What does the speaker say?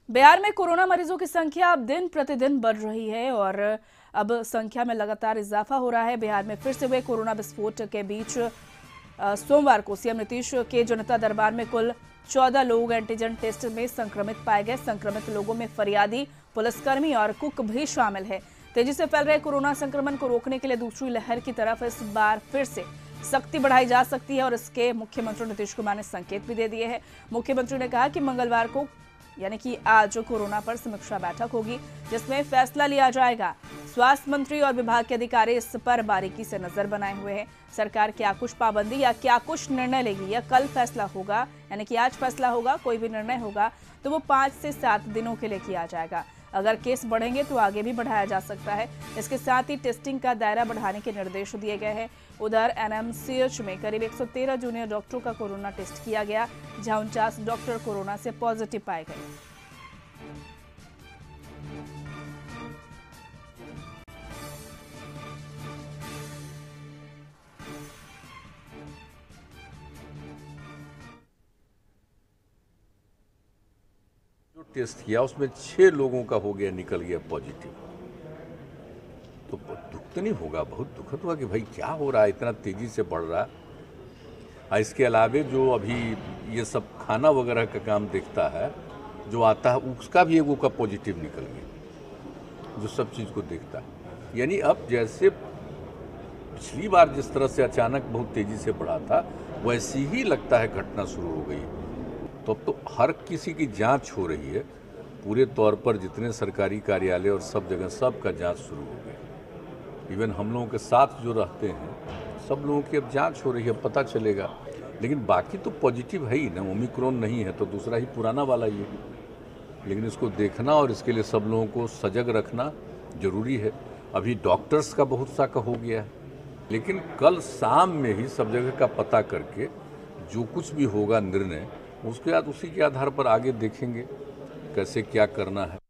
बिहार में कोरोना मरीजों की संख्या अब दिन प्रतिदिन बढ़ रही है और अब संख्या में लगातार इजाफा हो रहा है। बिहार में फिर से हुए कोरोना विस्फोट के बीच सोमवार को सीएम नीतीश के जनता दरबार में कुल 14 लोग एंटीजन टेस्ट में संक्रमित पाए गए। संक्रमित लोगों में फरियादी, पुलिसकर्मी और कुक भी शामिल है। तेजी से फैल रहे कोरोना संक्रमण को रोकने के लिए दूसरी लहर की तरफ इस बार फिर से सख्ती बढ़ाई जा सकती है और इसके मुख्यमंत्री नीतीश कुमार ने संकेत भी दे दिए हैं। मुख्यमंत्री ने कहा कि मंगलवार को यानी कि आज कोरोना पर समीक्षा बैठक होगी जिसमें फैसला लिया जाएगा। स्वास्थ्य मंत्री और विभाग के अधिकारी इस पर बारीकी से नजर बनाए हुए हैं। सरकार क्या कुछ पाबंदी या क्या कुछ निर्णय लेगी या कल फैसला होगा, यानी कि आज फैसला होगा, कोई भी निर्णय होगा तो वो 5 से 7 दिनों के लिए किया जाएगा। अगर केस बढ़ेंगे तो आगे भी बढ़ाया जा सकता है। इसके साथ ही टेस्टिंग का दायरा बढ़ाने के निर्देश दिए गए हैं। उधर एनएमसीएच में करीब 113 जूनियर डॉक्टरों का कोरोना टेस्ट किया गया, जहां 49 डॉक्टर कोरोना से पॉजिटिव पाए गए। जो टेस्ट किया उसमें 6 लोगों का हो गया, निकल गया पॉजिटिव। तो दुख तो नहीं होगा, बहुत दुखद होगा कि भाई क्या हो रहा है, इतना तेजी से बढ़ रहा है। इसके अलावे जो अभी ये सब खाना वगैरह का काम देखता है, जो आता है उसका भी एगो का पॉजिटिव निकल गया, जो सब चीज़ को देखता है। यानी अब जैसे पिछली बार जिस तरह से अचानक बहुत तेजी से बढ़ा था, वैसी ही लगता है घटना शुरू हो गई। तो अब तो हर किसी की जांच हो रही है, पूरे तौर पर जितने सरकारी कार्यालय और सब जगह सब का जांच शुरू हो गई। इवन हम लोगों के साथ जो रहते हैं सब लोगों की अब जांच हो रही है, पता चलेगा। लेकिन बाकी तो पॉजिटिव है ही ना, ओमिक्रॉन नहीं है तो दूसरा ही पुराना वाला ही है। लेकिन इसको देखना और इसके लिए सब लोगों को सजग रखना जरूरी है। अभी डॉक्टर्स का बहुत सा का हो गया है, लेकिन कल शाम में ही सब जगह का पता करके जो कुछ भी होगा निर्णय, उसके बाद उसी के आधार पर आगे देखेंगे कैसे क्या करना है।